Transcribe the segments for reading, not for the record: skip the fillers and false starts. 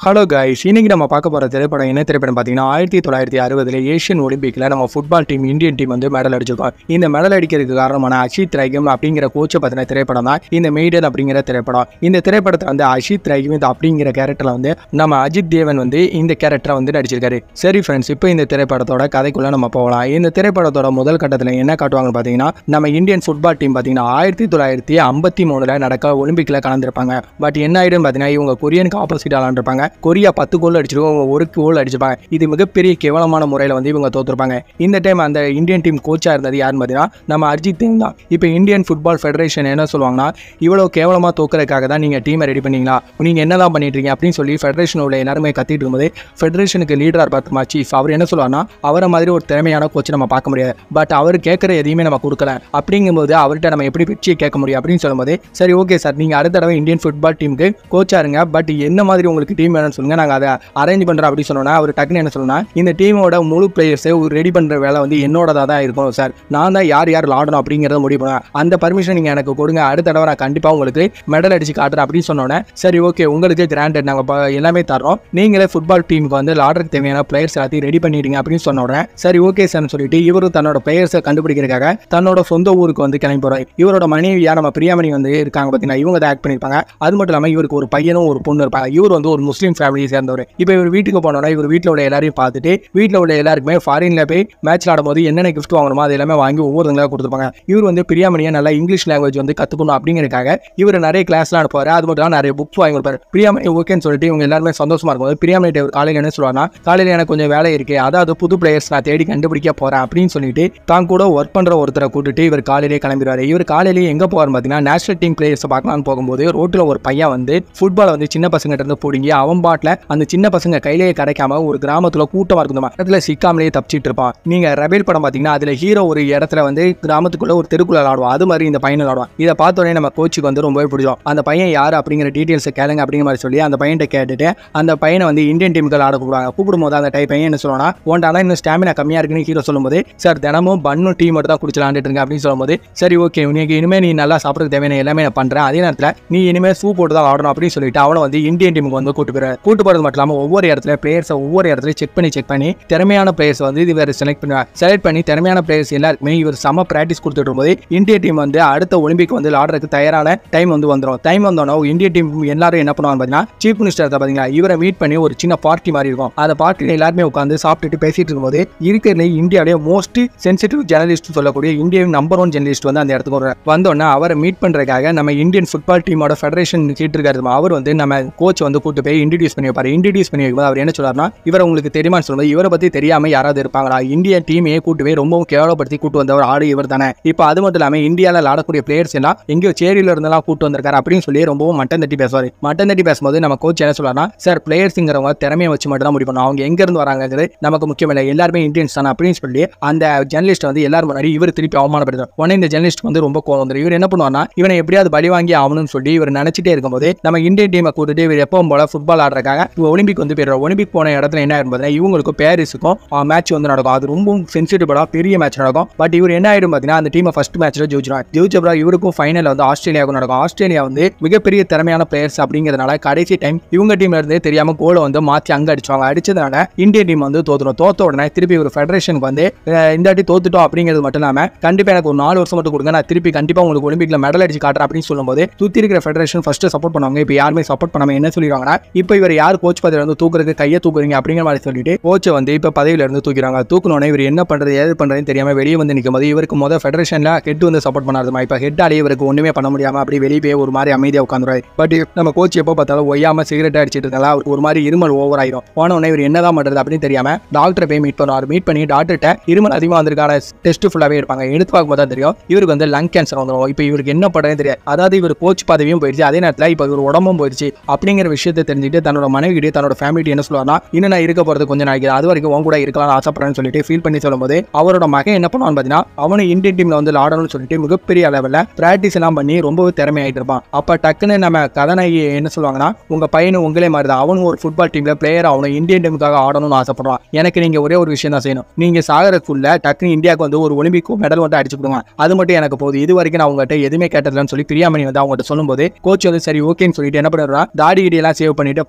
Hello guys, இன்னைக்கு நம்ம பார்க்க போகிற திரைப்படம் என்ன திரைப்படம் பார்த்தீங்கன்னா 1960 ஏஷியன் ஒலிம்பிக்கில் நம்ம ஃபுட்பால் டீம் இந்தியன் டீம் வந்து மெடல் அடிச்சிருக்கோம். இந்த மெடல் அடிக்கிறதுக்கு காரணமான அஷித் ரைகம் அப்படிங்கிற கோச்சை பற்றின திரைப்படம் தான் இந்த மெய்டன் அப்படிங்கிற திரைப்படம். இந்த திரைப்படத்தை வந்து அஷித் ரைகம் அப்படிங்கிற கேரக்டரில் வந்து நம்ம அஜித் தேவன் வந்து இந்த கேரக்டரை வந்து நடிச்சிருக்காரு. சரி ஃப்ரெண்ட்ஸ், இப்போ இந்த திரைப்படத்தோட கதைக்குள்ளே நம்ம போகலாம். இந்த திரைப்படத்தோட முதல் கட்டத்தில் என்ன காட்டுவாங்கன்னு பார்த்தீங்கன்னா, நம்ம இந்தியன் ஃபுட்பால் டீம் பார்த்தீங்கன்னா 1953 நடக்க ஒலிம்பிக்கில் கலந்துருப்பாங்க. பட் என்ன ஆயிடுன்னு பார்த்தீங்கன்னா, இவங்க கொரியனுக்கு ஆப்போசிட் விளாண்டுருப்பாங்க. கொரியா 10 கோல் அடிச்சிருக்கோம், ஒரு கோல் அடிச்சிருப்பாங்க. இது மிகப்பெரிய கேவலமான முறையில் வந்து இவங்க தோத்துருப்பாங்க. இந்த டைம் அந்த இந்தியன் டீம் கோச்சாக இருந்தது யாருன்னு பார்த்தீங்கன்னா நம்ம அஜித் தேவ் தான். இப்போ இந்தியன் ஃபுட்பால் ஃபெடரேஷன் என்ன சொல்லுவாங்கன்னா, இவ்வளோ கேவலமாக தோக்கிறதுக்காக தான் நீங்கள் டீமை ரெடி பண்ணீங்களா, நீங்கள் என்ன தான் பண்ணிட்டு இருக்கீங்க அப்படின்னு சொல்லி ஃபெடரேஷன் உள்ள எல்லாருமே கத்திட்டு இருக்கும்போது ஃபெடரேஷனுக்கு லீடராக பார்த்துமா சீஃப் அவர் என்ன சொல்லுவார்னா, அவரை மாதிரி ஒரு திறமையான கோச் நம்ம பார்க்க முடியாது, பட் அவர் கேட்குற எதையுமே நம்ம கொடுக்கல. அப்படிங்கும்போது அவர்கிட்ட நம்ம எப்படி வெற்றியை கேட்க முடியும் அப்படின்னு சொல்லும்போது, சரி ஓகே சார், நீங்கள் அடுத்த தடவை இந்தியன் ஃபுட்பால் டீமுக்கு கோச்சாக இருங்க, பட் என்ன மாதிரி உங்களுக்கு டீம் வேணும்னு சொல்லுங்கள், நாங்கள் அதை அரேஞ்ச் பண்ணுறோம் அப்படின்னு சொன்னோன்னா அவர் டக்குன்னு என்ன சொல்லணும்னா, இந்த டீமோட முழு பிளேயர்ஸை ரெடி பண்ணுற வேலை வந்து என்னோடதாக தான் இருக்கும் சார், நான் தான் யார் விளாடணும் அப்படிங்கிறத முடிவு பண்ணுவேன், அந்த பர்மிஷன் நீங்கள் எனக்கு கொடுங்க, அடுத்த தடவை நான் கண்டிப்பாக உங்களுக்கு மெடல் அடிச்சு காட்டுறேன் அப்படின்னு சொன்னோன்னே, சரி ஓகே உங்களுக்கு கிராண்டட், நாங்கள் எல்லாமே தரோம், நீங்களே ஃபுட்பால் டீமுக்கு வந்து விளாடுறதுக்கு தேவையான பிளேயர்ஸ் எல்லாத்தையும் ரெடி பண்ணிடுங்க அப்படின்னு சொன்னோடனே, சரி ஓகே சார்னு சொல்லிட்டு இவரும் தன்னோட பிளேயர்ஸை கண்டுபிடிக்கிறதுக்காக தன்னோட சொந்த ஊருக்கு வந்து கிளம்பி போகிறார். இவரோட மனைவியா நம்ம பிரியாமணி வந்து இருக்காங்க பார்த்தீங்கன்னா, இவங்க தான் ஆக்ட் பண்ணியிருப்பாங்க. அது மட்டும் இல்லாமல் இவருக்கு ஒரு பையனும் ஒரு பொண்ணு இருப்பாங்க. இவர் வந்து ஒரு முஸ்லீம் ஃபேமிலியை சேர்ந்தவர். இப்போ இவர் வீட்டுக்கு போனோன்னா இவர் வீட்டில் உள்ள எல்லாரையும் பார்த்துட்டு வீட்டில் உள்ள எல்லாருக்குமே ஃபாரின்ல போய் மேட்ச் ஆடும்போது என்னென்ன கிஃப்ட் வாங்கணுமோ அது எல்லாமே வாங்கி ஒவ்வொருத்தங்களா கொடுத்துருப்பாங்க. இவர் வந்து பிரியாமணியை நல்லா இங்கிலீஷ் லாங்குவேஜ் வந்து கற்றுக்கணும் அப்படிங்கிறதுக்காக இவர் நிறைய கிளாஸ்லாம் அனுப்புவார். அது மட்டும் நிறைய புக்ஸ் வாங்கி கொடுப்பாரு. பிரியாமணி ஓகேன்னு சொல்லிட்டு இவங்க எல்லாருமே சந்தோஷமா இருக்கும்போது பிரியாமணி காலையில் என்ன சொல்லுவாங்கன்னா, காலையில் எனக்கு கொஞ்சம் வேலை இருக்கு, அதாவது புது பிளேயர்ஸ் நான் தேடி கண்டுபிடிக்க போறேன் அப்படின்னு சொல்லிட்டு தான் கூட ஒர்க் பண்ற ஒருத்தரை கூட்டிட்டு இவர் காலையிலேயே கிளம்பிடுவாரு. இவர் காலையிலேயே எங்க போவார் பார்த்தீங்கன்னா, நேஷனல் டீம் பிளேயர்ஸ் பார்க்கலாம்னு போகும்போது ரோட்டில் ஒரு பையன் வந்து ஃபுட்பால் வந்து சின்ன பசங்கிட்ட இருந்து போடுங்க, அவன் பாட்டில் அந்த சின்ன பசங்க கையிலேயே கிடைக்காம ஒரு கிராமத்துல கூட்டமா இருக்கும் இடத்துல சிக்காமலேயே தப்பிச்சிட்டு இருப்பான். நீங்க ரபேல் படம் பாத்தீங்கன்னா அதுல ஹீரோ ஒரு இடத்துல வந்து கிராமத்துக்குள்ள ஒரு தெருக்குள்ள விளாடுவான், அது மாதிரி இந்த பையன் விளாடுவான். இதை பார்த்தோன்னே நம்ம கோச்சுக்கு வந்து ரொம்பவே பிடிக்கும். அந்த பையன் யாரு அப்படிங்கிற டீடைல்ஸ் கேளுங்க அப்படிங்கிற மாதிரி சொல்லி அந்த பையன்கிட்ட கேட்டுட்டு அந்த பையனை வந்து இந்தியன் டீமுக்கு விளாட கூப்பிடுவாங்க. கூப்பிடும்போது அந்த பையன் என்ன சொல்லுவானா, உன்டானா இன்னும் ஸ்டாமினா கம்மியா இருக்குன்னு ஹீரோ சொல்லும்போது, சார் தினமும் பண்ணு டீம் மட்டும் தான் குடிச்சு விளாண்டுட்டு இருங்க அப்படின்னு சொல்லும்போது, சரி ஓகே உனக்கு இனிமே நீ நல்லா சாப்பிட்றது தேவையான எல்லாமே நான் பண்றேன், அதே நேரத்தில் நீ இனிமே சூப் போட்டு தான் ஆடணும் அப்படின்னு சொல்லிட்டு அவனை வந்து இந்தியன் டீமுக்கு வந்து கூட்டு போறது மட்டும் இல்லாமல் ஒவ்வொரு இடத்துல பிளேயர்ஸை ஒவ்வொரு இடத்துல செக் பண்ணி திறமையான பிளேயர்ஸ் வந்து இவர் செலக்ட் பண்ணி திறமையான பிளேயர்ஸ் எல்லாருக்குமே இவர் சம பிராக்டிஸ் கொடுத்துட்டு இருக்கும்போது இந்திய டீம் வந்து அடுத்த ஒலிம்பிக் வந்து விளாடுறதுக்கு தயாரான டைம் வந்து வந்துடும். டைம் வந்தோன்னா இந்திய டீம் எல்லாரும் என்ன பண்ணுவாங்க பார்த்தீங்கன்னா, சீஃப் மினிஸ்டர் பார்த்தீங்களா இவரை மீட் பண்ணி ஒரு சின்ன பார்ட்டி மாதிரி இருக்கும். அந்த பார்ட்டியில் எல்லாருமே உட்காந்து சாப்பிட்டுட்டு பேசிட்டு இருக்கும்போது இருக்கிறதுல இந்தியாவிலே மோஸ்ட் சென்சிட்டிவ் ஜெர்னலிஸ்ட் சொல்லக்கூடிய இந்தியாவின் நம்பர் 1 ஜெர்னலிஸ்ட் வந்து அந்த இடத்துக்கு வந்தோன்னா அவரை மீட் பண்றதுக்காக நம்ம இந்தியன் ஃபுட்பால் டீமோட ஃபெடரேஷன் சீட்டு இருக்காரு, அவர் வந்து நம்ம கோச் வந்து கூட்டு போய் இன்ட்ரடியூஸ் பண்ணி வைப்பாரு. இன்ட்ரடியூஸ் பண்ணி வைக்கும்போது அவர் என்ன சொல்றாருன்னா, இவரை உங்களுக்கு தெரியுமான்னு சொல்லும்போது, இவரை பத்தி தெரியாம யாராவது இருப்பாங்களா, இந்திய டீமையே கூட்டு போய் ரொம்பவும் கேவலப்படுத்தி கூட்டு வந்தவர் ஆடு இவர் தானே. இப்போ அது மட்டும் இல்லாமல் இந்தியாவில் ஆடக்கூடிய பிளேயர்ஸ் எல்லாம் எங்கேயோ சேரியில இருந்தெல்லாம் கூட்டு வந்திருக்காரு அப்படின்னு சொல்லி ரொம்பவும் மட்டம் தட்டி பேசுவார். மட்டம் தட்டி பேசும்போது நம்ம கோச் என்ன சொல்றாருன்னா, சார் பிளேயர்ஸுங்கிறவங்க திறமையை வச்சு மட்டும் தான் முடியும், அவங்க எங்க இருந்து வராங்கிறது நமக்கு முக்கியம் இல்லை, எல்லாருமே இந்தியன்ஸ் தானே அப்படின்னு சொல்லி அந்த ஜெர்னலிஸ்ட் வந்து எல்லாரும் முன்னாடி இவர் திருப்பி அவமானப்படுத்தார். உடனே இந்த ஜெர்னலிஸ்ட் வந்து ரொம்ப கோவம் வந்துடும். இவர் என்ன பண்ணுவார்னா, இவனை எப்படியாவது பலி வாங்கி ஆகணும்னு சொல்லி இவர் நினைச்சிட்டே இருக்கும்போது நம்ம இந்தியன் டீமை கூட்டிட்டு இவர் எப்பவும் போல ஃபுட்பால் ஆடுறதுக்காக ஒலிம்பிக் வந்து போயிடுறார். ஒலிம்பிக் போன இடத்துல என்ன ஆயிரும் பார்த்தீங்கன்னா, இவங்களுக்கும் பாரிஸுக்கும் மேட்ச் வந்து நடக்கும். அது ரொம்ப சென்சிட்டிவாக பெரிய மேட்ச் நடக்கும். பட் இவர் என்ன ஆயிடும் பார்த்தீங்கன்னா, அந்த டீமை ஃபர்ஸ்ட் மேட்ச்ல ஜெயிச்சிருவாங்க. இவருக்கும் ஃபைனல் வந்து ஆஸ்திரேலியாவுக்கும் நடக்கும். ஆஸ்திரேலியா வந்து மிகப்பெரிய திறமையான பிளேயர்ஸ் அப்படிங்கிறதுனால கடைசி டைம் இவங்க டீம்ல இருந்தே தெரியாம கோலை வந்து மாற்றி அங்கே அடிச்சுவாங்க. அடிச்சதுனால இந்தியன் டீம் வந்து தோத்துடும். தோத்த உடனே திருப்பி ஒரு ஃபெடரேஷனுக்கு வந்து இந்த வாட்டி தோத்துட்டோம் அப்படிங்கிறது மட்டும் இல்லாமல் கண்டிப்பாக எனக்கு ஒரு 4 வருஷம் மட்டும் கொடுங்க, நான் திருப்பி கண்டிப்பாக உங்களுக்கு ஒலிம்பிக்ல மெடல் அடிச்சு காட்டுறேன் அப்படின்னு சொல்லும்போது சுற்றி இருக்கிற ஃபெடரேஷன் ஃபர்ஸ்ட் சப்போர்ட் பண்ணுவாங்க. இப்போ யாருமே சப்போர்ட் பண்ணாம என்ன சொல்லிடுவாங்கன்னா, இப்போ இவர் யார் கோச் பதவியில இருந்து தூக்குறது கையை தூக்குறீங்க அப்படிங்கிற மாதிரி சொல்லிட்டு கோச்சை வந்து இப்போ பதவியில இருந்து தூக்கிறாங்க. தூக்கணுன்னே இவர் என்ன பண்றது ஏது பண்றதுன்னு தெரியாம வெளியே வந்து நிற்கும் போது இவருக்கு முதல் ஃபெடரேஷன்ல ஹெட் வந்து சப்போர்ட் பண்ணாருமா. இப்போ ஹெட்டாலே இவருக்கு ஒண்ணுமே பண்ண முடியாம அப்படி வெளியே போய் ஒரு மாதிரி அமைதியா உட்காந்துருவாரு. பட் நம்ம கோச் எப்போ பார்த்தாலும் ஒய்யாம சிகரெட் அடிச்சிட்டு இருந்தாலும் அவருக்கு ஒரு மாதிரி இருமல் ஓவர் ஆயிரும். போனோடனே இவர் என்னதான் பண்றது அப்படின்னு தெரியாம டாக்டரை போய் மீட் பண்ணுவார். மீட் பண்ணி டாக்டர்கிட்ட இருமல் அதிகமாக வந்திருக்கான டெஸ்ட் ஃபுல்லாவே இருப்பாங்க. எடுத்து பார்க்கும்போது தான் தெரியும் இவருக்கு வந்து லங் கேன்சர் வந்துடும். இப்போ இவருக்கு என்ன பண்றதுன்னு தெரியாது. அதாவது இவர் கோச் பதவியும் போயிடுச்சு, அதே நேரத்தில் இப்போ இவர் உடம்பும் போயிடுச்சு அப்படிங்கிற விஷயத்தை தெரிஞ்சுட்டு தன்னோட மனைவி தன்னோட ஃபேமிலி என்ன சொல்லுவாருன்னா, இன்னும் நான் இருக்க போறது கொஞ்சம் நாளைக்கு, அது வரைக்கும் உன் கூட இருக்கலாம் ஆசைப்படுறேன்னு சொல்லிட்டு ஃபீல் பண்ணி சொல்லும்போது அவரோட மகன் என்ன பண்ணுவான்னு பார்த்தீங்கன்னா, அவனை இந்தியன் டீம்ல வந்து ஆடணும்னு சொல்லிட்டு மிகப்பெரிய அளவில் பிராக்டிஸ் எல்லாம் பண்ணி ரொம்பவே திறமையாயிட்டு இருப்பான். அப்ப டக்குன்னு நம்ம கதாநாயகி என்ன சொல்லுவாங்கன்னா, உங்க பையனும் உங்களே மாதிரி தான், அவனும் ஒரு ஃபுட்பால் டீம்ல பிளேயர், அவனை இந்தியன் டீமுக்காக ஆடணும்னு ஆசைப்படுறான். எனக்கு நீங்க ஒரே ஒரு விஷயம் தான் செய்யணும், நீங்க சாகரக்குள்ள டக்குன்னு இந்தியாவுக்கு வந்து ஒரு ஒலிம்பிக் மெடல் வந்து அடிச்சு கொடுங்க, அது மட்டும் எனக்கு போதும், இது வரைக்கும் நான் உங்ககிட்ட எதுவுமே கேட்டதில்லைன்னு சொல்லி பிரியாமணி வந்து அவங்க சொல்லும்போது கோச் வந்து சரி ஓகேன்னு சொல்லிட்டு என்ன பண்ணுறா, தாடி எல்லாம் சேவ் பண்ணிட்டு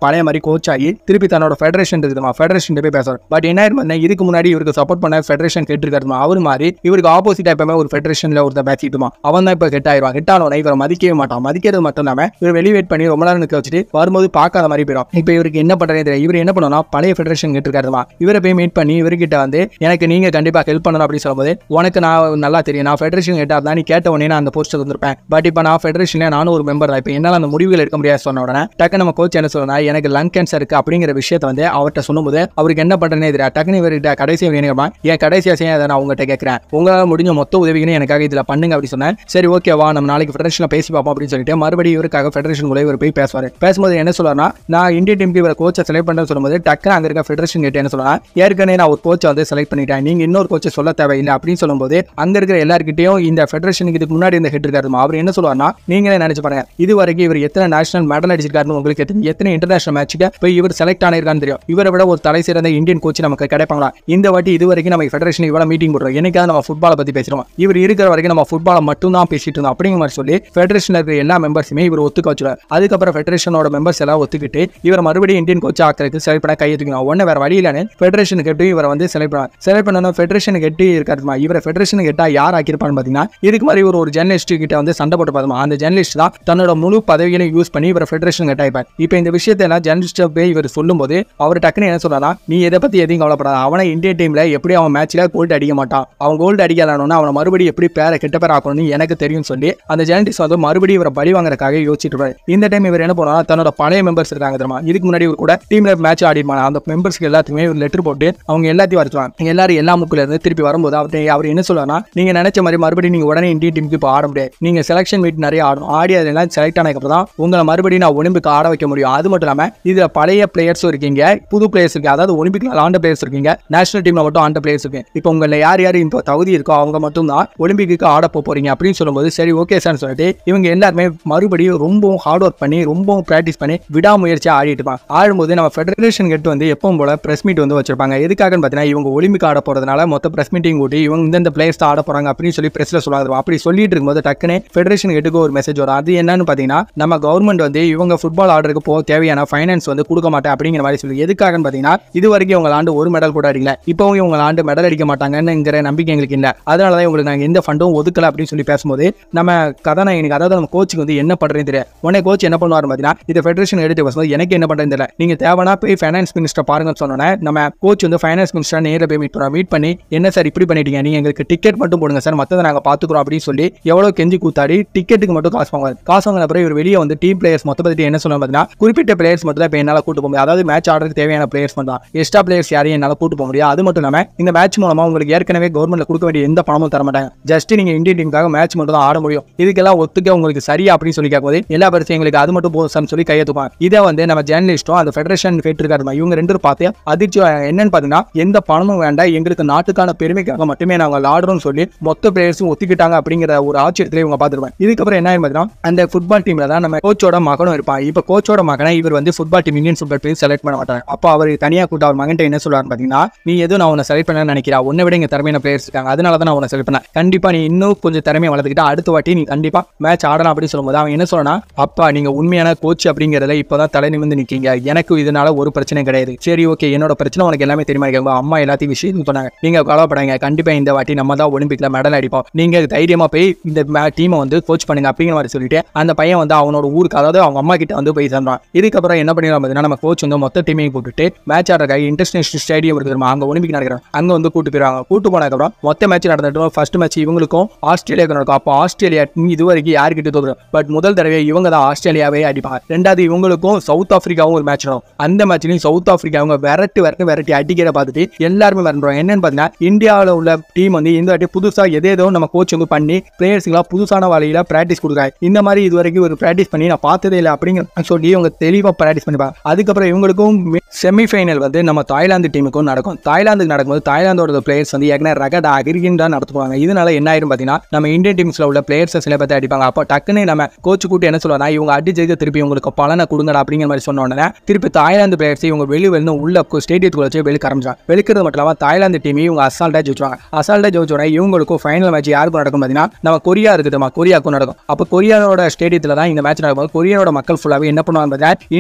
பழைய மாதிரி கோச் ஆகி திருப்பி தன்னோட ஃபெடரேஷன் இருக்குமா ஃபெடரேஷன் போய் பேசுவார். பட் என்ன பண்ண இதுக்கு முன்னாடி இவருக்கு சப்போர்ட் பண்ண ஃபெடரேஷன் கேட்டிருக்காருமா அவர் மாதிரி இவருக்கு ஆப்போசிட் எப்பவுமே ஒரு ஃபெடரேஷன்ல ஒருத்தர் பேசிட்டுமா அவன் தான் இப்போ ஹெட் ஆயிடுவான். ஹெட் ஆனோட இவரை மதிக்கவே மாட்டான். மதிக்கிறது மட்டும் இல்லாம இவர் வெளிவேட் பண்ணி ரொம்ப நேரம் நிற்க வச்சுட்டு வரும்போது பார்க்காத மாதிரி போயிடும். இப்போ இவருக்கு என்ன பண்றது தெரியல. இவர் என்ன பண்ணணும்னா பழைய ஃபெடரேஷன் கேட்டிருக்காருமா இவரை போய் மீட் பண்ணி இவர்கிட்ட வந்து எனக்கு நீங்க கண்டிப்பா ஹெல்ப் பண்ணணும் அப்படின்னு சொல்லும்போது உனக்கு நான் நல்லா தெரியும் நான் ஃபெடரேஷன் கேட்டா தான் நீ கேட்ட உடனே நான் அந்த போஸ்ட் வந்திருப்பேன். பட் இப்போ நான் ஃபெடரேஷன்ல நானும் ஒரு மெம்பர் தான். இப்போ என்னால் அந்த முடிவுகள் எடுக்க முடியாது சொன்ன உடனே டக்கு நம்ம கோச் என்ன சொல்லணும் எனக்கு லங் கேன்சர் இருக்கு அப்படிங்கிற விஷயத்தை வந்து அவர்கிட்ட சொல்லும்போது அவருக்கு என்ன பண்றேனே தெரியாது. டக்குனு இவர்கிட்ட கடைசி வேணுமா என் கடைசி ஆசையை அதை நான் உங்ககிட்ட கேட்கிறேன் உங்களால் முடிஞ்ச மொத்த உதவிகளும் எனக்காக இதில் பண்ணுங்க அப்படி சொன்னேன். சரி ஓகேவா நம்ம நாளைக்கு ஃபெடரேஷன்ல பேசி பார்ப்போம் அப்படின்னு சொல்லிட்டு மறுபடியும் இவருக்காக ஃபெடரேஷன் கூட இவர் போய் பேசுவார். பேசும்போது என்ன சொல்றாருன்னா நான் இந்தியன் டீமுக்கு இவரை கோச்சை செலக்ட் பண்ணுறேன்னு சொல்லும்போது டக்குனு அங்கே இருக்க ஃபெடரேஷன் கிட்ட என்ன சொல்லலாம் ஏற்கனவே நான் ஒரு கோச்சை வந்து செலக்ட் பண்ணிட்டேன் நீங்க இன்னொரு கோச்சை சொல்ல தேவையில்லை அப்படின்னு சொல்லும்போது அங்க இருக்கிற எல்லாருக்கிட்டையும் இந்த ஃபெடரேஷனுக்கு இதுக்கு முன்னாடி இந்த ஹெட் இருக்காரு அவர் என்ன சொல்லுவார்னா நீங்களே நினைச்சு பாருங்க இது வரைக்கும் இவர் எத்தனை நேஷனல் மெடல் அடிச்சிருக்காருன்னு உங்களுக்கு எத்தனை இன்டர்நேஷனல் மேட்சுக்கு போய் இவர் செலக்ட் ஆனிருக்கான்னு தெரியும். இவரை விட ஒரு தலை சிறந்த இந்தியன் கோச் நமக்கு கிடைப்பாங்களா இந்த வாட்டி இது வரைக்கும் நம்ம ஃபெடரேஷன் இவ்வளவு மீட்டிங் போடுறோம் என்னைக்காவது நம்ம ஃபுட்பாலை பத்தி பேசுறோம் இவர் இருக்கிற வரைக்கும் நம்ம ஃபுட்பாலை மட்டும் தான் பேசிட்டு இருந்தோம் அப்படிங்கிற மாதிரி சொல்லி ஃபெடரேஷன்ல இருக்கிற எல்லா மெம்பர்ஸுமே இவர் ஒத்துக்க வச்சுருவார். அதுக்கப்புறம் ஃபெடரேஷனோட மெம்பர்ஸ் எல்லாம் ஒத்துக்கிட்டு இவர் மறுபடியும் இந்தியன் கோச் ஆக்கிறதுக்கு செலக்ட் பண்ண கையெழுத்துக்கணும். ஒன்னு வேற வழி இல்லைன்னு ஃபெடரேஷன் கேட்டு இவரை வந்து செலக்ட் பண்ணணும். ஃபெடரேஷன் கெட்டி இருக்காருமா இவரை ஃபெடரேஷன் கேட்டா யார் ஆக்கியிருப்பான்னு பாத்தீங்கன்னா இதுக்கு மாதிரி ஒரு ஜெர்னலிஸ்ட் கிட்ட வந்து சண்டை போட்டு பார்த்தோம். அந்த ஜெர்னலிஸ்ட் தான் தன்னோட முழு பதவியிலையும் யூஸ் பண்ணி இவரை ஃபெடரேஷன் கேட்டாய்ப்பார். இப்போ இந்த விஷயத்தை எல்லாம் ஜெர்னலிஸ்ட் போய் இவர் சொல்லும்போது அவர் டக்குன்னு என்ன சொல்றாரா நீ எதை பத்தி எதையும் கவலைப்படாத அவனை இந்தியன் டீம்ல எப்படி அவன் மேட்ச்ல கோல்டு அடிக்க மாட்டான் அவன் கோல்டு அடிக்கலானோன்னா அவனை மறுபடியும் எப்படி கெட்ட பேர் ஆக்கணும்னு எனக்கு தெரியும் சொல்லி அந்த ஜெர்னலிஸ்ட் வந்து மறுபடியும் இவரை பழி வாங்குறதுக்காக யோசிச்சுட்டு இருப்பாரு. இந்த டைம் இவர் என்ன பண்ணுவாரா தன்னோட பழைய மெம்பர்ஸ் இருக்காங்க தெரியுமா இதுக்கு முன்னாடி இவர் கூட டீம்ல மேட்ச் ஆடிருப்பாங்க அந்த மெம்பர்ஸ்க்கு எல்லாத்துக்குமே ஒரு லெட்டர் போட்டு அவங்க எல்லாத்தையும் வரச்சுவாங்க. எல்லாரும் எல்லா முக்குல இருந்து திருப்பி வரும்போது அவர் என்ன சொல்றாருன்னா நீங்க நினைச்ச மாதிரி மறுபடியும் நீங்க உடனே இந்தியன் டீமுக்கு இப்போ ஆட முடியாது நீங்க செலக்ஷன் மீட் நிறைய ஆடணும் ஆடி அதெல்லாம் செலக்ட் ஆனதுக்கு தான் உங்களை மறுபடியும் நான் ஒலிம்பிக் ஆட வைக்க முடியும். அது மட்டும் இல்லாம இதுல பழைய பிளேயர்ஸும் இருக்கீங்க புது பிளேயர்ஸ் இருக்கு அதாவது ஒலிம்பிக்ல ஆண்ட பிளேயர்ஸ் இருக்கீங்க நேஷனல் டீம்ல மட்டும் ஆண்ட பிளேயர்ஸ் இருக்கு. இப்போ உங்களை யார் இப்போ தகுதி இருக்கோ அவங்க மட்டும் தான் ஒலிம்பிக்கு ஆட போறீங்க அப்படின்னு சொல்லும்போது சரி ஓகே சார் சொல்லிட்டு இவங்க எல்லாருமே மறுபடியும் ரொம்பவும் ஹார்ட் ஒர்க் பண்ணி ரொம்பவும் பிராக்டிஸ் பண்ணி விடாமுயற்சியா ஆடிட்டு இருப்பாங்க. ஆடும்போது நம்ம ஃபெடரேஷன் கிட்ட வந்து எப்பவும் போல பிரஸ் மீட் வந்து வச்சிருப்பாங்க. எதுக்காகன்னு பார்த்தீங்கன்னா இவங்க ஒலிம்பிக் ஆட போறதுனால மொத்த பிரஸ் மீட்டிங் கூட்டி இவங்க இந்த பிளேயர்ஸ் ஆட போறாங்க அப்படின்னு சொல்லி பிரஸ்ல சொல்லுவாங்க. அப்படி சொல்லிட்டு இருக்கும்போது டக்குனே ஃபெடரேஷன் கிட்ட ஒரு மெசேஜ் வரும். அது என்னன்னு பார்த்தீங்கன்னா நம்ம கவர்மெண்ட் வந்து இவங்க ஃபுட்பால் ஆர்டருக்கு போக தேவையான ஃபைனான்ஸ் வந்து கொடுக்க மாட்டேன் அப்படிங்கிற மாதிரி சொல்லி எதுக்காகன்னு பார்த்தீங்கன்னா இது வரைக்கும் உங்க ஆண்டு ஒரு மெடல் கூட அடிக்கல இப்பவும் இவங்க ஆண்டு மெடல் அடிக்க மாட்டாங்கங்கிற நம்பிக்கை எங்களுக்கு இல்லை அதனாலதான் உங்களுக்கு நாங்கள் எந்த ஃபண்டும் ஒதுக்கல அப்படின்னு சொல்லி பேசும்போது நம்ம கதாநாயகனுக்கு அதாவது நம்ம கோச்சுக்கு வந்து என்ன பண்றதுன்னு தெரியாது. உடனே கோச் என்ன பண்ணுவார் பார்த்தீங்கன்னா இதை ஃபெடரேஷன் எடுத்து பேசும்போது எனக்கு என்ன பண்றதுன்னு தெரியல நீங்க தேவைன்னா போய் ஃபைனான்ஸ் மினிஸ்டர் பாருங்கன்னு சொன்னோன்னே நம்ம கோச் வந்து ஃபைனான்ஸ் மினிஸ்டர் நேரில் போய் மீட் பண்ணி என்ன சார் இப்படி பண்ணிட்டீங்க நீங்க எங்களுக்கு டிக்கெட் மட்டும் போடுங்க சார் மற்றதை நாங்கள் பார்த்துக்கிறோம் அப்படின்னு சொல்லி எவ்வளோ கெஞ்சி கூத்தாடி டிக்கெட்டுக்கு மட்டும் காசு வாங்குவாங்க. காசு வாங்கின அப்புறம் இவர் வெளியே வந்து டீம் பிளேயர்ஸ் மொத்த பத்தி என்ன சொல்லுவாங்க பார்த்தீங்கன்னா குறிப்பிட்ட பிளேயர்ஸ் மட்டும் தான் இப்போ என்னால் கூட்டு போக முடியும் அதாவது மேட்ச் ஆடுறதுக்கு தேவையான பிளேயர்ஸ் மட்டும் தான் எக்ஸ்ட்ரா பிளேயர்ஸ் யாரையும் என்னால் கூட்டு போக முடியாது. அது மட்டும் இல்லாமல் இந்த மேட்ச் மூலமா உங்களுக்கு ஏற்கனவே கவர்மெண்ட்ல கொடுக்க வேண்டிய எந்த பணமும் தர மாட்டாங்க ஜஸ்ட் நீங்க இந்தியன் டீமுக்காக மேட்ச் மட்டும் தான் ஆட முடியும் இதுக்கெல்லாம் ஒத்துக்க உங்களுக்கு சரியா அப்படின்னு சொல்லி கேட்கும்போது எல்லா பரிசையும் எங்களுக்கு அது மட்டும் போதும் சொல்லி கையெழுத்துப்பாங்க. இதை வந்து நம்ம ஜேர்னலிஸ்டும் அந்த ஃபெடரேஷன் கேட்டிருக்காரு இவங்க ரெண்டும் பார்த்து அதிர்ச்சி என்னன்னு பார்த்தீங்கன்னா எந்த பணமும் வேண்டாம் எங்களுக்கு நாட்டுக்கான பெருமைக்காக மட்டுமே நாங்கள் ஆடுறோம்னு சொல்லி மொத்த பிளேயர்ஸும் ஒத்துக்கிட்டாங்க அப்படிங்கிற ஒரு ஆச்சரியத்திலே இவங்க பார்த்துருப்பாங்க. இதுக்கப்புறம் என்ன பார்த்தீங்கன்னா அந்த ஃபுட்பால் டீம்ல தான் நம்ம கோச்சோட மகனும் இருப்பான். இப்போ கோச்சோட மகனை இவர் வந்து football team Indian football team select பண்ண மாட்டாங்க. அப்போ அவர் தனியாக கூட்ட அவர் மகன்ட்ட என்ன சொல்றாரு பார்த்தீங்கன்னா நீ எதுவும் நான் உன்னை செலக்ட் பண்ண நினைக்கிறா உன்னை விட இங்கே திறமையான பிளேயர்ஸ் இருக்காங்க அதனால தான் நான் உன்னை செலக்ட் பண்ணேன் கண்டிப்பா நீ இன்னும் கொஞ்சம் திறமையை வளர்த்துக்கிட்டா அடுத்த வாட்டி நீ கண்டிப்பா மேட்ச் ஆடலாம் அப்படின்னு சொல்லும்போது அவன் என்ன சொல்றானா அப்பா நீங்க உண்மையான கோச் அப்படிங்கிறதுல இப்பதான் தலை நிமிர்ந்து நிக்கீங்க எனக்கு இதனால ஒரு பிரச்சனை கிடையாது சரி ஓகே என்னோட பிரச்சனை உனக்கு எல்லாமே தெரியுமா அம்மா எல்லாத்தையும் விஷயம் சொன்னாங்க நீங்க கவலைப்படாங்க கண்டிப்பா இந்த வாட்டி நம்ம தான் ஒலிம்பிக்ல மெடல் அடிப்போம் நீங்க தைரியமா போய் இந்த டீமை வந்து கோச் பண்ணுங்க அப்படிங்கிற மாதிரி சொல்லிட்டு அந்த பையன் வந்து அவனோட ஊருக்கு அதாவது அவங்க அம்மா கிட்ட வந்து போய் சேர்ந்தான். இதுக்கப்புறம் என்ன பண்ணிடலாம் பார்த்தீங்கன்னா நம்ம கோச் வந்து மொத்த டீமையும் கூப்பிட்டு மேட்ச் ஆடுறதுக்காக இன்டர்நேஷனல் ஸ்டேடியம் இருக்கு அங்க ஒலிம்பிக் நடக்கிறாங்க அங்க வந்து கூட்டு போயிருவாங்க. கூட்டு போனதுக்கப்புறம் மொத்த மேட்ச் நடந்துட்டு ஃபர்ஸ்ட் மேட்ச் இவங்களுக்கும் ஆஸ்திரேலியாவுக்கு நடக்கும். அப்போ ஆஸ்திரேலியா இது வரைக்கும் யாருக்கிட்ட தோக்குறோம் பட் முதல் தடவை இவங்க தான் ஆஸ்திரேலியாவே அடிப்பாங்க. ரெண்டாவது இவங்களுக்கும் சவுத் ஆப்பிரிக்காவும் ஒரு மேட்ச் நடக்கும். அந்த மேட்ச்லையும் சவுத் ஆப்பிரிக்கா அவங்க விரட்டி அடிக்கிற பார்த்துட்டு எல்லாருமே வரணுவாங்க. என்னன்னு பார்த்தீங்கன்னா இந்தியாவில் உள்ள டீம் வந்து இந்த வாட்டி புதுசா எதேதோ நம்ம கோச் வந்து பண்ணி பிளேயர்ஸுக்கெல்லாம் புதுசான வழியில பிராக்டிஸ் கொடுக்குறாங்க. இந்த மாதிரி இது வரைக்கும் ஒரு பிராக்டிஸ் பண்ணி நான் பார்த்ததே இல்லை அப்படிங்கிற சொல்லி இவங்க தெளிவாக பிராக்டிஸ் பண்ணிப்பாங்க. அதுக்கப்புறம் இவங்களுக்கும் செமிஃபைனல் வந்து நம்ம தாய்லாந்து டீமுக்கும் நடக்கும். தாய்லாந்துக்கு நடக்கும்போது தாய்லாந்தோட பிளேயர்ஸ் வந்து ஏற்கனவே ரகட் அகிரிகின் தான் நடத்துவாங்க. இதனால என்ன ஆயிரும் பார்த்தீங்கன்னா நம்ம இந்தியன் டீம்ஸ்ல உள்ள பிளேயர்ஸை சில பேர் அடிப்பாங்க. அப்போ டக்குன்னு நம்ம கோச் கூட்டு என்ன சொல்லுவாங்க இவங்க அடிச்சதுக்கு திருப்பி உங்களுக்கு பலனை கொடுங்கடா அப்படிங்கிற மாதிரி சொன்ன உடனே திருப்பி தாய்லாந்து பிளேயர்ஸ் இவங்க வெளியில உள்ள ஸ்டேடியத்துக்குள்ள வச்சு வெளியே ஆரம்பிச்சாங்க. வெளிக்கிறது மட்டும் இல்லாமல் தாய்லாந்து டீம் இவங்க அசால்ட்டா ஜெயிச்சுவாங்க. அசால்ட்டா ஜெயிச்சோட இவங்களுக்கும் ஃபைனல் மேட்ச் யாருக்கும் நடக்கும் பார்த்தீங்கன்னா நம்ம கொரியா இருக்குதுமா கொரியாவுக்கும் நடக்கும். அப்போ கொரியாவோட ஸ்டேடியத்தில் தான் இந்த மேட்ச் நடக்கும்போது கொரியாவோட மக்கள் ஃபுல்லாகவே என்ன பண்ணுவாங்க பார்த்தீங்கன்னா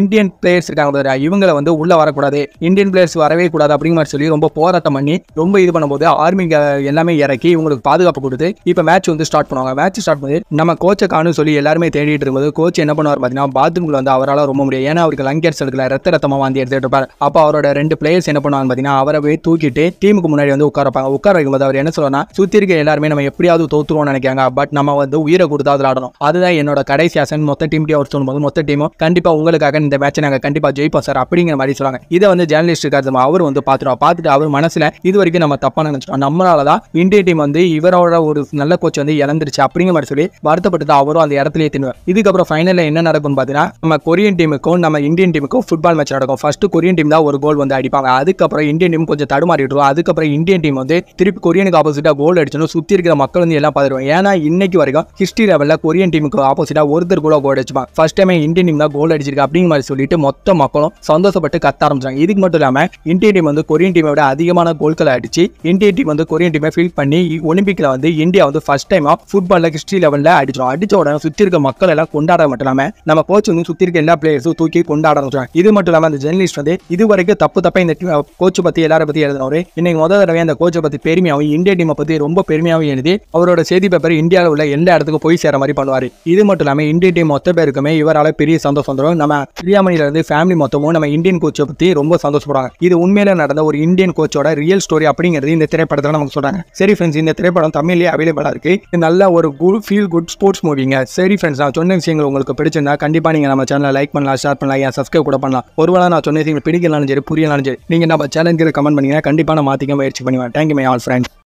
இந்தியன் பிளேயர்ஸ் இருக்காங்க இவங்களை வந்து உள்ள வரக்கூடாது, இந்தியன் பிளேயர்ஸ் வரவே கூடாது அப்படிங்கிற மாதிரி சொல்லி ரொம்ப போராட்டம் பண்ணி ரொம்ப இது பண்ணும்போது ஆர்மி எல்லாமே இறக்கி இவங்களுக்கு பாதுகாப்பு கொடுத்து இப்போ மேட்ச் வந்து ஸ்டார்ட் பண்ணுவாங்க. மேட்ச் ஸ்டார்ட் பண்ணி நம்ம கோச்சை காணும் சொல்லி எல்லாருமே தேடிட்டு இருக்கும்போது கோச் என்ன பண்ணுவார் பார்த்தீங்கன்னா பாத்ரூம்ல வந்து அவரால் ரொம்ப முடியும், ஏன்னா அவருக்கு லங் கேன்சர் இருக்குல்ல, ரத்தமா வாந்தி எடுத்துட்டு இருப்பார். அப்போ அவரோட 2 பிளேயர்ஸ் என்ன பண்ணுவாங்க பார்த்தீங்கன்னா அவரை போய் தூக்கிட்டு டீமுக்கு முன்னாடி வந்து உட்கார வைக்கும்போது அவர் என்ன சொல்லுவாருன்னா சுத்தி இருக்க எல்லாருமே நம்ம எப்படியாவது தோத்துருவோம்னு நினைக்காங்க, பட் நம்ம வந்து உயிரை கொடுத்து அதில் ஆடணும், அதுதான் என்னோட கடைசி ஆசன். மொத்த டீம் அவர் சொல்லும்போது மொத்த டீமும் கண்டிப்பா உங்களுக்காக இந்த மேட்சை நாங்கள் கண்டிப்பா ஜெயிப்போம் சார் அப்படிங்கிற மாதிரி சொல்லுவாங்க. இதை வந்து ஜேர்னலிஸ்ட் இருக்காரு அவர் வந்து பார்த்துட்டு அவர் மனசுல இது வரைக்கும் நம்ம தப்பா நினைச்சோம், நம்மளாலதான் இந்திய டீம் வந்து இவரோட ஒரு நல்ல கோச் வந்து இழந்துருச்சு அப்படிங்கிற மாதிரி சொல்லி வருத்தப்பட்டு அவரும் அந்த இடத்துலயே தின்னுவார். இதுக்கப்புறம் ஃபைனல்ல என்ன நடக்கும்னு பார்த்தீங்கன்னா நம்ம கொரியன் டீமுக்கும் நம்ம இந்தியன் டீமுக்கும் ஃபுட்பால் மேட்ச் நடக்கும். ஃபர்ஸ்ட் கொரியன் டீம் தான் ஒரு கோல் வந்து அடிப்பாங்க, அதுக்கப்புறம் இந்தியன் டீம் கொஞ்சம் தடுமாறிடுவோம், அதுக்கப்புறம் இந்தியன் டீம் வந்து திருப்பி கொரியனுக்கு ஆப்போசிட்டா கோல் அடிச்சணும், சுத்தி இருக்கிற மக்கள் வந்து எல்லாம் பார்த்துருவாங்க. ஏன்னா இன்னைக்கு வரைக்கும் ஹிஸ்டரி லெவலில் கொரியன் டீமுக்கு ஆப்போசிட்டா ஒருத்தர் கூட கோல் அடிச்சுப்பாங்க, ஃபர்ஸ்ட் டைம் இந்தியன் டீம் தான் கோல் அடிச்சிருக்கு அப்படிங்கிற மாதிரி சொல்லிட்டு மொத்த மக்களும் சந்தோஷப்பட்டு கத்த ஆரம்பிச்சாங்க. இதுக்கு மட்டும் இல்லாம இந்தியன் டீம் வந்து கொரியன் டீமை விட அதிகமான கோல்களை அடிச்சு இந்தியன் டீம் வந்து கொரியன் டீமை ஃபீல் பண்ணி ஒலிம்பிக்ல வந்து இந்தியா வந்து ஃபர்ஸ்ட் டைம் ஃபுட்பால்ல ஹிஸ்டரி லெவலில் அடிச்சோம். அடிச்ச உடனே சுத்தி இருக்க மக்கள் எல்லாம் கொண்டாட மட்டும் இல்லாம நம்ம கோச் வந்து சுத்தி இருக்க எல்லா பிளேயர்ஸும் தூக்கி கொண்டாட ஆரம்பிச்சாங்க. இது மட்டும் இல்லாம அந்த ஜெர்னலிஸ்ட் வந்து இது வரைக்கும் தப்பா இந்த கோச்சை பத்தி எல்லாரை பத்தி எழுதினவரு இன்னைக்கு முதல் தடவை அந்த கோச்சை பத்தி பெருமையாகவும் இந்திய டீமை பத்தி ரொம்ப பெருமையாகவும் எழுதி அவரோட செய்தி பேப்பர் இந்தியாவில் உள்ள எல்லா இடத்துக்கும் போய் சேர மாதிரி பண்ணுவாரு. இது மட்டும் இல்லாம இந்திய டீம் மொத்த பேருக்குமே இவரால் பெரிய சந்தோஷம் தரும். நம்ம பிரியாமணில இருந்து ஃபேமிலி மொத்தமும் நம்ம இந்தியன் கோச்சை பத்தி ரொம்ப சந்தோஷப்படுறாங்க. இது உண்மையில நடந்த ஒரு இந்தியன் கோச்சோட ரியல் ஸ்டோரி அப்படிங்கிறது இந்த திரைப்படத்தில் நமக்கு சொல்றாங்க. சரி ஃப்ரெண்ட்ஸ், இந்த திரைப்படம் தமிழ்லேயே அவைலபிளா இருக்கு. நல்ல ஒரு ஃபீல் குட் ஸ்போர்ட்ஸ் மூவிங்க. சரி ஃப்ரெண்ட்ஸ், நான் சொன்ன விஷயங்கள் உங்களுக்கு பிடிச்சிருந்தா கண்டிப்பா நீங்க நம்ம சேனலை லைக் பண்ணலாம், ஷேர் பண்ணலாம், ஏன் சப்ஸ்கிரைப் கூட பண்ணலாம். ஒருவேளை நான் சொன்ன விஷயங்கள் பிடிக்கலாம்னு சரி புரியலாம்னு சரி நீங்க நம்ம சேனலுக்கு கமெண்ட் பண்ணீங்கன்னா கண்டிப்பா நான் மாத்திக்க முயற்சி பண்ணுவேன். Thank you my all friends.